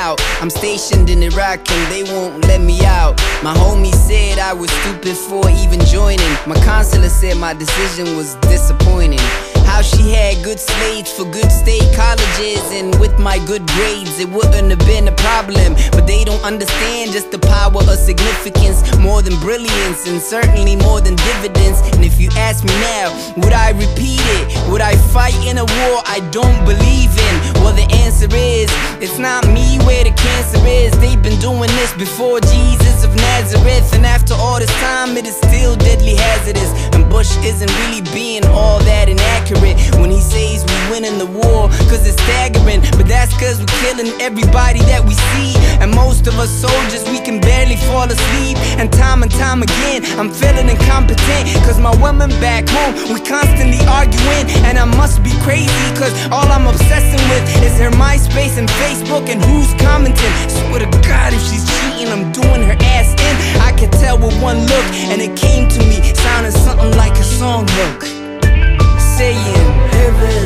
out. I'm stationed in Iraq and they won't let me out. My homie said I was stupid for even joining. My counselor said my decision was disappointing. How she had good slates for good state colleges, and with my good grades it wouldn't have been a problem. But they don't understand just the power of significance, more than brilliance and certainly more than dividends. And if you ask me now, would I repeat it? Would I fight in a war I don't believe in? Well, the answer is, it's not me where the cancer is. They've been doing this before Jesus of Nazareth, and after all this time it is still deadly hazardous. And Bush isn't really being all that inaccurate when he says we winning the war, cause it's staggering. But that's cause we're killing everybody that we see, and most of us soldiers, we can barely fall asleep. And time again, I'm feeling incompetent, cause my woman back home, we constantly arguing. And I must be crazy, cause all I'm obsessing with is her MySpace and Facebook and who's commenting. Swear to God, if she's cheating, I'm doing her ass in. I could tell with one look, and it came to me sounding something like a song hook, saying, heaven,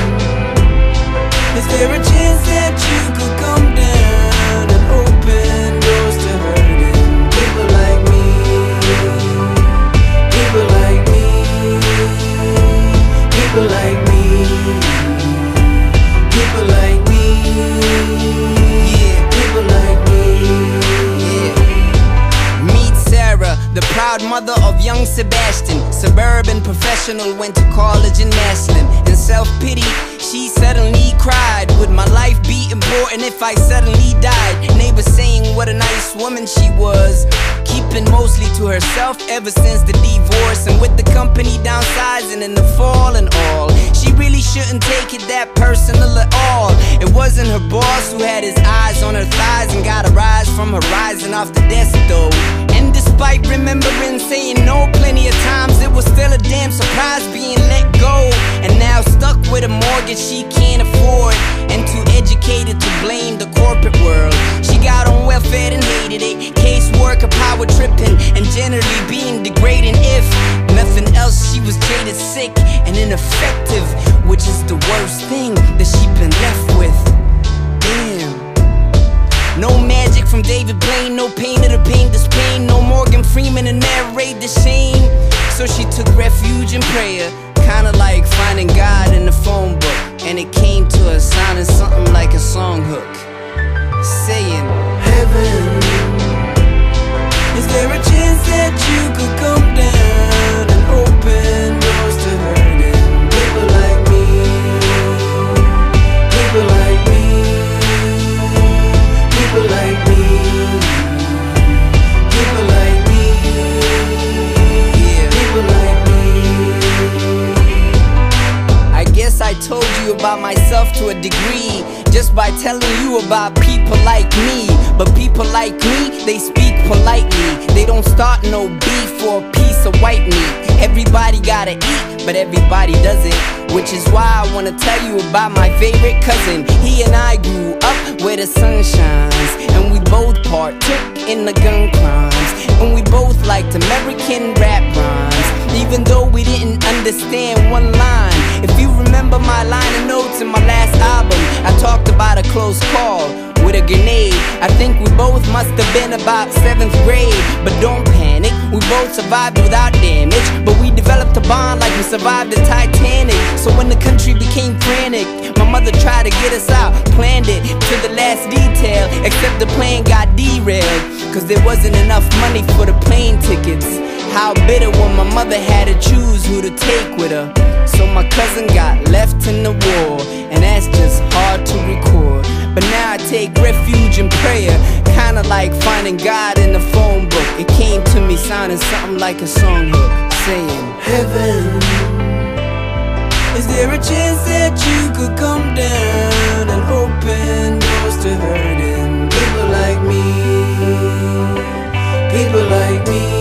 is there a chance that you could come down and open doors to hurting people like me? People like me. People like me. People like me. Yeah, people like me. Yeah. Meet Sarah, the proud mother of young Sebastian. Suburban professional, went to college in Maslin. In self-pity, she suddenly cried, would my life be important if I suddenly died? Neighbors saying what a nice woman she was, keeping mostly to herself ever since the divorce. And with the company downsizing in the fall and all, she really shouldn't take it that personal at all. It wasn't her boss who had his eyes on her thighs and got a rise from her rising off the desk though. And despite remembering saying no plenty of times, it was still a damn surprise being let go. And now stuck with a mortgage she can't afford, and too educated to blame the corporate world. She got on welfare and hated it, caseworker, power tripping, and generally being degrading. If nothing else, she was jaded, sick, and ineffective, which is the worst thing that she been left with. Damn. No magic from David Blaine, no pain of the pain, this pain, no Morgan Freeman to narrate the shame. So she took refuge in prayer, kinda like finding God in the phone book. And it came to her sounding something like a song hook, saying, heaven, is there a chance that you could come down and open doors to hurting people like me? People like me. People like me. People like me. Yeah, people like me. I guess I told you about myself to a degree, just by telling you about people like me. But people like me, they speak politely. They don't start no beef for a piece of white meat. Everybody gotta eat, but everybody doesn't, which is why I wanna tell you about my favorite cousin. He and I grew up where the sun shines, and we both partook in the gun crimes, and we both liked American rap rhymes, even though we didn't understand one line. If you remember my liner notes in my last album, I talked about a close call with a grenade. I think we both must have been about 7th grade. But don't panic, we both survived without damage, but we developed a bond like we survived the Titanic. So when the country became frantic, my mother tried to get us out, planned it to the last detail, except the plane got derailed, cause there wasn't enough money for the plane tickets. How bitter when my mother had to choose who to take with her. So my cousin got left in the war, and that's just hard to record. But now I take refuge in prayer, kinda like finding God in the phone book. It came to me sounding something like a song hook, saying, heaven, is there a chance that you could come down and open doors to hurting people like me? People like me.